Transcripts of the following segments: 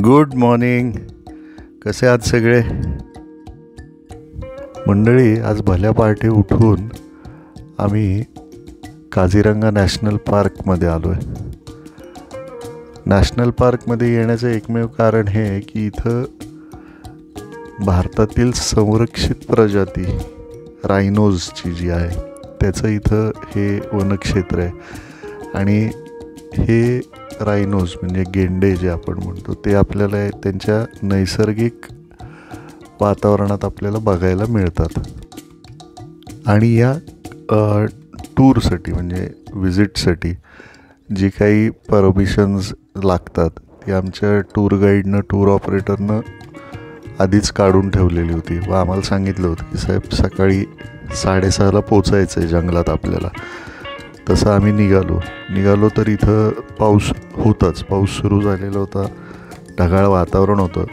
Good morning. कसे आहात सगळे मंडळी? आज भल्या पहाटे उठून आम्ही काझीरंगा नॅशनल पार्कमध्ये आलो आहे. नॅशनल पार्कमध्ये येण्याचं एकमेव कारण हे आहे की इथं भारतातील संरक्षित प्रजाती रायनोजची जी आहे त्याचं इथं हे वनक्षेत्र आहे. आणि हे रायनोज म्हणजे गेंडे जे आपण म्हणतो ते आपल्याला त्यांच्या नैसर्गिक वातावरणात आपल्याला बघायला मिळतात. आणि या टूरसाठी म्हणजे विजिटसाठी जी काही परमिशन्स लागतात ती आमच्या टूर गाईडनं टूर ऑपरेटरनं आधीच काढून ठेवलेली होती व आम्हाला सांगितलं होतं की साहेब सकाळी 6:30ला पोचायचं आहे जंगलात आपल्याला. तसं आम्ही निघालो तर इथं पाऊस सुरू झालेला होता. ढगाळ वातावरण होतं.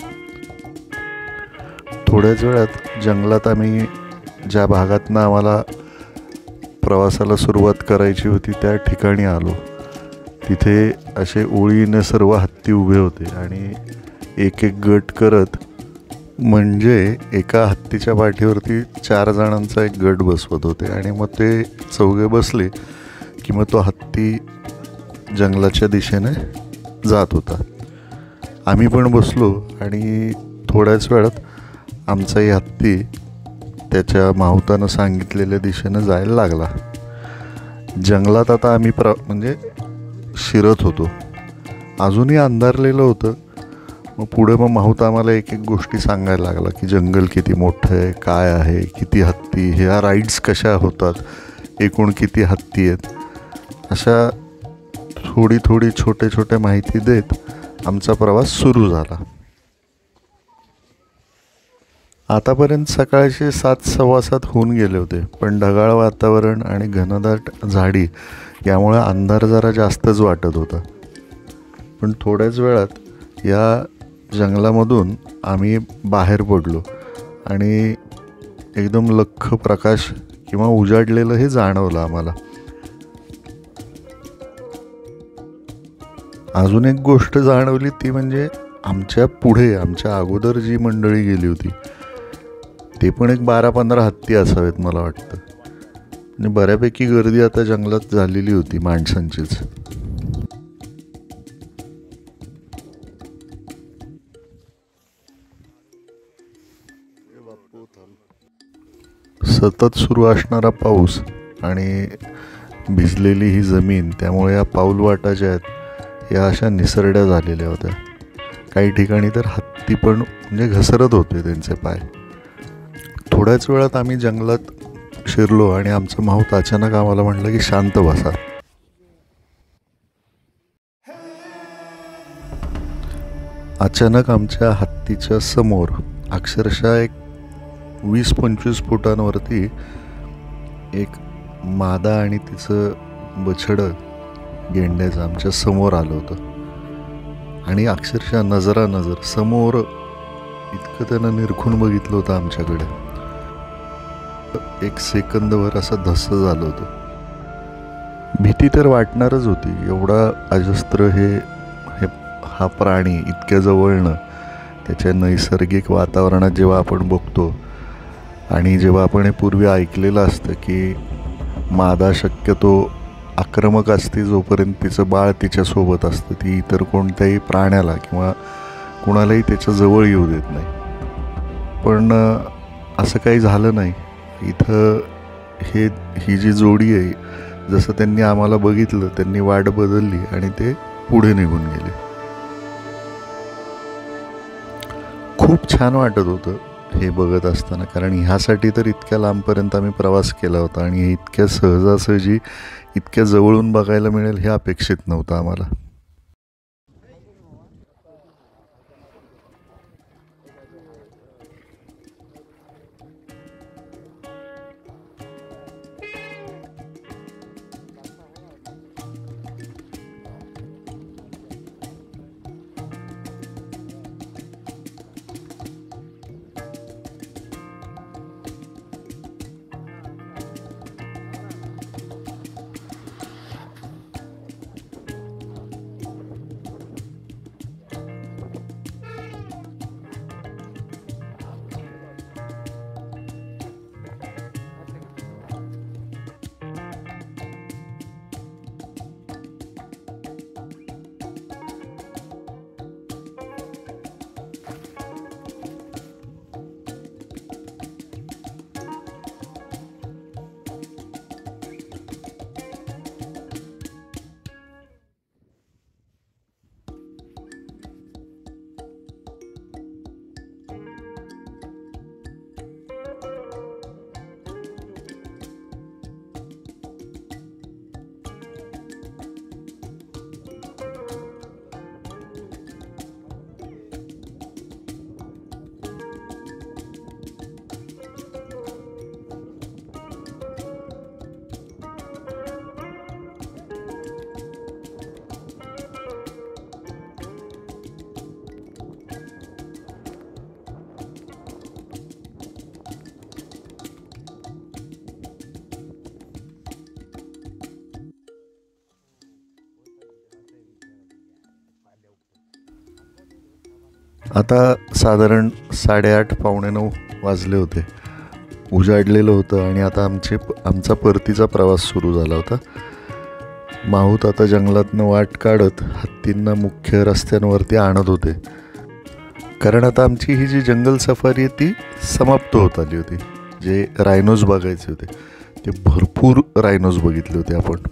थोड्याच वेळात जंगलात आम्ही ज्या भागातनं आम्हाला प्रवासाला सुरुवात करायची होती त्या ठिकाणी आलो. तिथे असे ओळीने सर्व हत्ती उभे होते आणि एक एक गट करत म्हणजे एका हत्तीच्या पाठीवरती 4 जणांचा एक गट बसवत होते. आणि मग ते चौघे बसले की मग तो हत्ती जंगलाच्या दिशेने जात होता. आम्ही पण बसलो आणि थोड्याच वेळात आमचाही हत्ती त्याच्या माहुतानं सांगितलेल्या दिशेनं जायला लागला. जंगलात आता आम्ही म्हणजे शिरत होतो. अजूनही अंधारलेलं होतं. मग पुढे माहूत आम्हाला एक एक गोष्टी सांगायला लागला की जंगल किती मोठं आहे, काय आहे, किती हत्ती, ह्या राईड्स कशा होतात, एकूण किती हत्ती आहेत, अशा थोडी छोटे माहिती देत आमचा प्रवास सुरू झाला. आतापर्यंत सकाळचे 7:15 होऊन गेले होते, पण ढगाळ वातावरण आणि घनदाट झाडी यामुळे अंधार जरा जास्तच वाटत होता. पण थोड्याच वेळात या जंगलामधून आम्ही बाहेर पडलो आणि एकदम लख्ख प्रकाश किंवा उजाडलेलं हे जाणवलं आम्हाला. अजून एक गोष्ट जाणवली ती म्हणजे आमच्या अगोदर जी मंडळी गेली होती ते पण एक 12-15 हत्ती असावेत मला वाटतं. म्हणजे बऱ्यापैकी गर्दी आता जंगलात झालेली होती माणसांचीच. सतत सुरू असणारा पाऊस आणि भिजलेली ही जमीन त्यामुळे या पाऊलवाटा ज्या आहेत या अशा निसरड्या झालेल्या होत्या. काही ठिकाणी तर हत्ती पण म्हणजे घसरत होते त्यांचे पाय. थोड्याच वेळात आम्ही जंगलात शिरलो आणि आमचं माहूत अचानक आम्हाला म्हटलं की शांत बसा. अचानक आमच्या हत्तीच्या समोर अक्षरशः एक 20-25 फुटांवरती एक मादा आणि तिचं बछडं गेंड्याचं आमच्या समोर आलं होतं. आणि अक्षरशः नजर समोर इतकं त्यानं निरखून बघितलं होतं आमच्याकडे. एक सेकंदभर असं धस्स झालं होतं. भीती तर वाटणारच होती. एवढा अजस्त्र हा प्राणी इतक्या जवळनं त्याच्या नैसर्गिक वातावरणात जेव्हा आपण बघतो आणि जेव्हा आपण हे पूर्वी ऐकलेलं असतं की मादा शक्यतो आक्रमक असते जोपर्यंत तिचं बाळ तिच्यासोबत असतं, ती इतर कोणत्याही प्राण्याला किंवा कुणालाही त्याच्या जवळ येऊ देत नाही. पण असं काही झालं नाही. इथं ही जी जोडी आहे, जसं त्यांनी आम्हाला बघितलं त्यांनी वाट बदलली आणि ते पुढे निघून गेले. खूप छान वाटत होतं हे बघत असताना, कारण ह्यासाठी तर इतक्या लांबपर्यंत आम्ही प्रवास केला होता आणि हे इतक्या सहजासहजी इतक्या जवळून बघायला मिळेल हे अपेक्षित नव्हतं आम्हाला. आता साधारण 8:30 पावणे 9 वाजले होते. उजाडलेलं होतं आणि आता आमचा परतीचा प्रवास सुरू झाला होता. माहूत आता जंगलातनं वाट काढत हत्तींना मुख्य रस्त्यांवरती आणत होते, कारण आता आमची ही जी जंगल सफारी आहे ती समाप्त होत आली होती. जे रायनोज बघायचे होते ते भरपूर रायनोज बघितले होते आपण.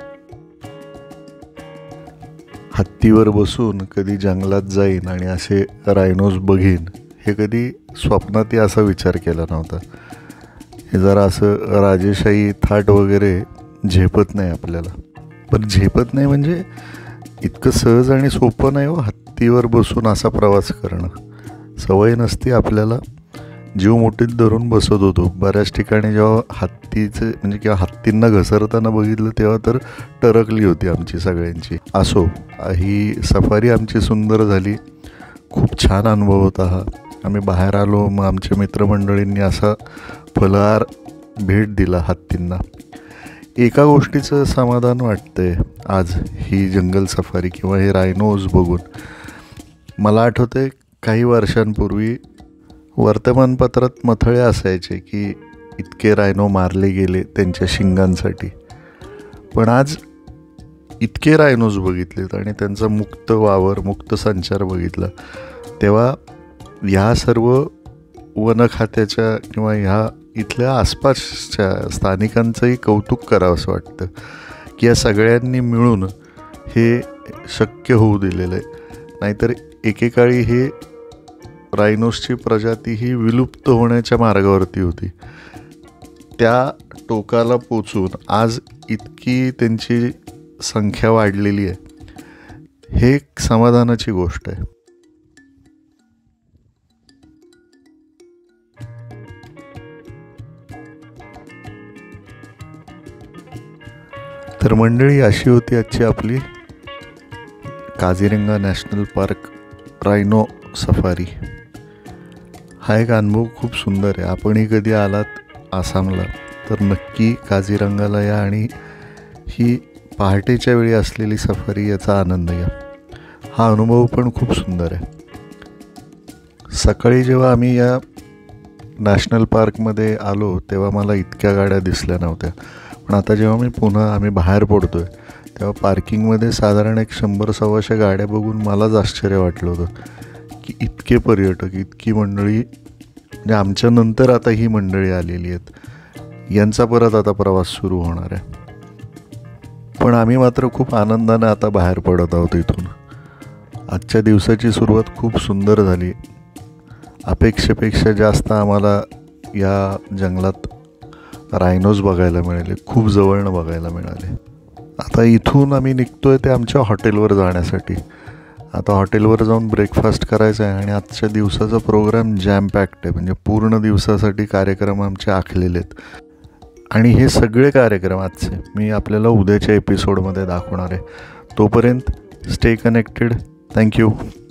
हत्तीवर बसून कधी जंगलात जाईन आणि असे रायनोज बघीन हे कधी स्वप्नातही असा विचार केला नव्हता. हे जरा असं राजेशाही थाट वगैरे झेपत नाही आपल्याला. पण झेपत नाही म्हणजे इतकं सहज आणि सोपं नाही हो हत्तीवर बसून असा प्रवास करणं. सवय नसती आपल्याला. जीव मुठीत धरून बसत होतो. बऱ्याच ठिकाणी जेव्हा हत्तीचे म्हणजे किंवा हत्तींना घसरताना बघितलं तेव्हा तर टरकली होती आमची सगळ्यांची. असो, ही सफारी आमची सुंदर झाली. खूप छान अनुभव होता हा. आम्ही बाहेर आलो, मग आमच्या मित्रमंडळींनी असा फलाहार भेट दिला हत्तींना. एका गोष्टीचं समाधान वाटतंय आज ही जंगल सफारी किंवा हे रायनोज बघून. मला आठवतंय काही वर्षांपूर्वी वर्तमानपत्रात मथळे असायचे की इतके रायनो मारले गेले त्यांच्या शिंगांसाठी. पण आज इतके रायनोज बघितलेत आणि त्यांचा मुक्त वावर, मुक्त संचार बघितला, तेव्हा ह्या सर्व वन खात्याच्या किंवा ह्या इथल्या आसपासच्या स्थानिकांचंही कौतुक करावं असं वाटतं की या सगळ्यांनी मिळून हे शक्य होऊ दिलेलं आहे. नाहीतर एकेकाळी हे रायनोसची प्रजाती ही विलुप्त होण्याच्या मार्गावरती होती. त्या टोकाला पोचून आज इतकी त्यांची संख्या वाढलेली आहे. हे एक समाधानाची गोष्ट आहे. तर मंडळी, अशी होती आजची आपली Kaziranga national park rhino safari. हा एक अनुभव खूप सुंदर आहे. आपणही कधी आलात आसामला तर नक्की काझीरंगाला या आणि ही पहाटेच्या वेळी असलेली सफारी याचा आनंद घ्या. हा अनुभव पण खूप सुंदर आहे. सकाळी जेव्हा आम्ही या नॅशनल पार्कमध्ये आलो तेव्हा मला इतक्या गाड्या दिसल्या नव्हत्या. पण आता जेव्हा पुन्हा आम्ही बाहेर पडतो आहे तेव्हा पार्किंगमध्ये साधारण 100-125 गाड्या बघून मलाच आश्चर्य वाटलं होतं की इतके पर्यटक, इतकी मंडळी, म्हणजे आमच्यानंतर आता ही मंडळी आलेली आहेत. यांचा परत आता प्रवास सुरू होणार आहे. पण आम्ही मात्र खूप आनंदाने आता बाहेर पडत आहोत इथून. आजच्या दिवसाची सुरुवात खूप सुंदर झाली. अपेक्षेपेक्षा जास्त आम्हाला या जंगलात रायनोज बघायला मिळाले, खूप जवळनं बघायला मिळाले. आता इथून आम्ही निघतो आहे ते आमच्या हॉटेलवर जाण्यासाठी. आता हॉटेलवर जाऊन ब्रेकफास्ट करायचा आहे आणि आजच्या दिवसाचा प्रोग्राम जॅम पॅक्ड आहे. म्हणजे पूर्ण दिवसासाठी कार्यक्रम आमचे आखलेले आहेत. आणि हे सगळे कार्यक्रम आजचे मी आपल्याला उद्याच्या एपिसोडमध्ये दाखवणार आहे. तोपर्यंत स्टे कनेक्टेड. थँक्यू.